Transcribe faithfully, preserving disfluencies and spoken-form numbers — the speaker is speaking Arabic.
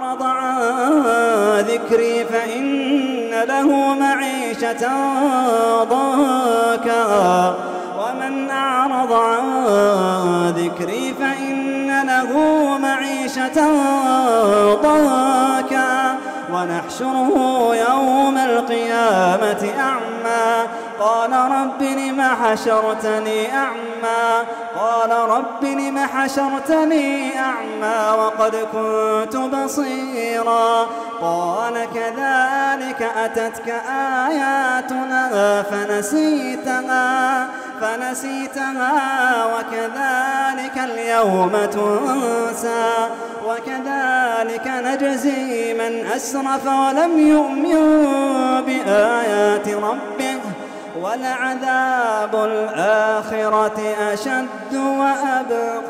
أعرض عن ذكري فإن له معيشة ضنكا ومن أعرض عن ذكري فإن له معيشة ضنكا ونحشره يوم القيامة أعمى قال رب لم حشرتني أعمى قال رب لم حشرتني أعمى وقد كنت بصيرا قال كذلك أتتك آياتنا فنسيتها فنسيتها وكذلك اليوم تنسى وكذلك نجزي من أسرف ولم يؤمن بآيات ربه ولعذاب الآخرة أشد وأبقى.